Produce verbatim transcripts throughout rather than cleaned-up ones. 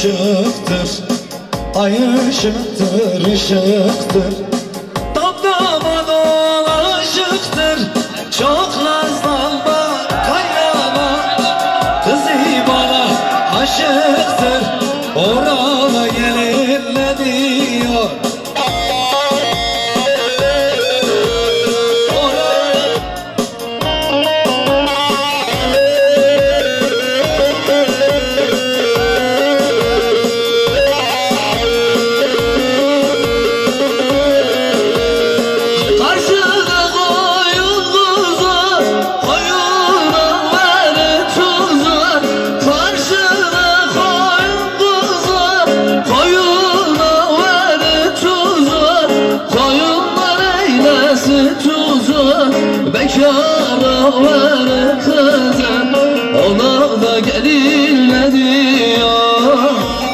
ışıktır, ay ışıktır, ışıktır. Dam dolaşıktır, çok nazlanma, kaynama. Kızı bana aşıktır, orada gelin ne diyor? Bekara ver kızım, ona da gelin ne diyor?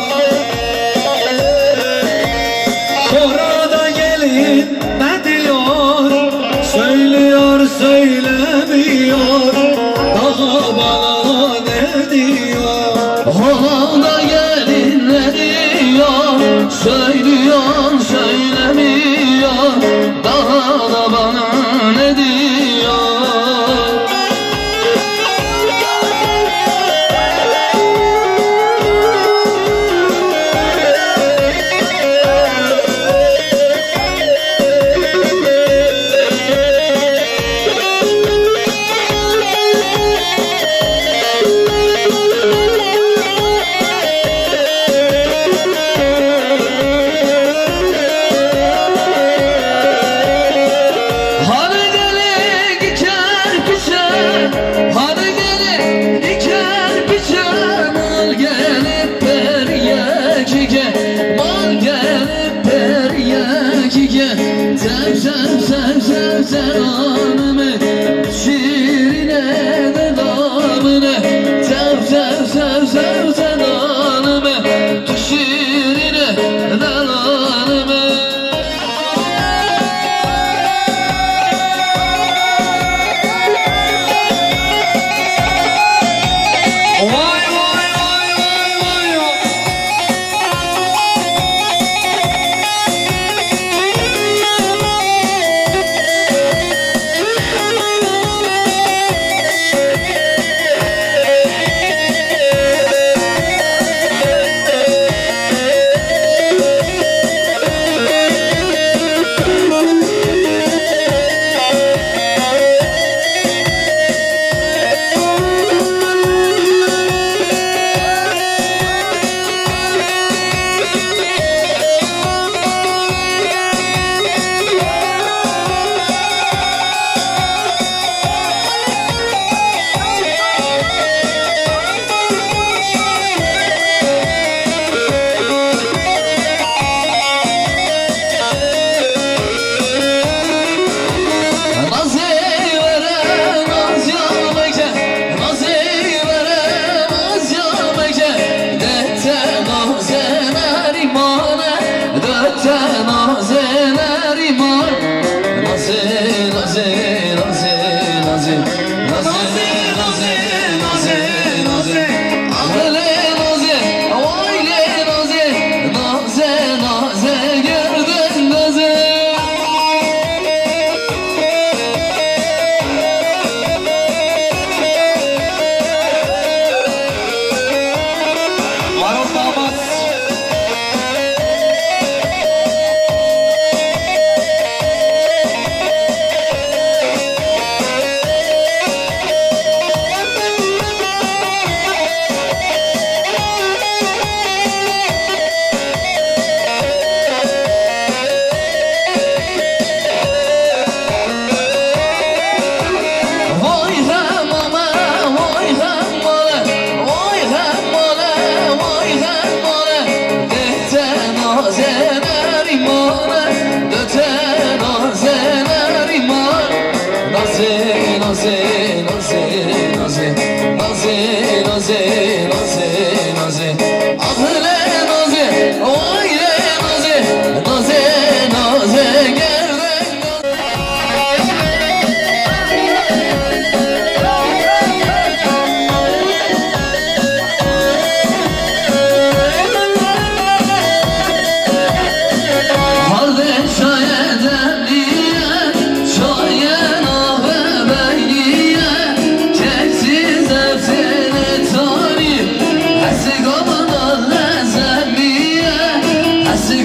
Sonra da gelin ne diyor? Söylüyor söylemiyor, daha bana ne diyor? Ona da gelin ne diyor? Söylüyor söylemiyor, daha da bana ne diyor? Sev sev sev sev sev anımı, şirine de damını. Sev sev sev sev sev anımı, şirine de damını. Vay vay vay vay vay vay.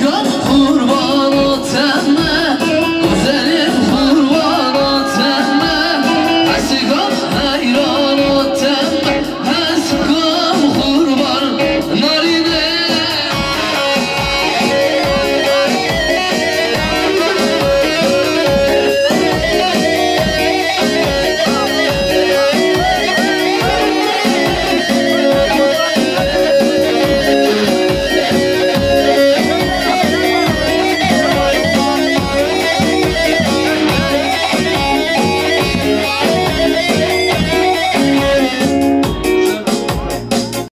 غفور